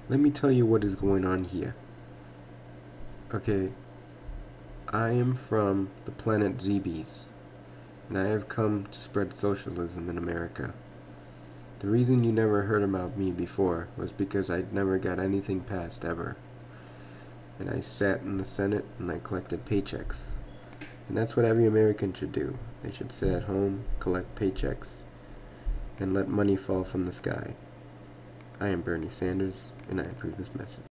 Let me tell you what is going on here. Okay, I am from the planet Zebes, and I have come to spread socialism in America. The reason you never heard about me before was because I never got anything passed ever. And I sat in the Senate and I collected paychecks. And that's what every American should do. They should sit at home, collect paychecks, and let money fall from the sky. I am Bernie Sanders, and I approve this message.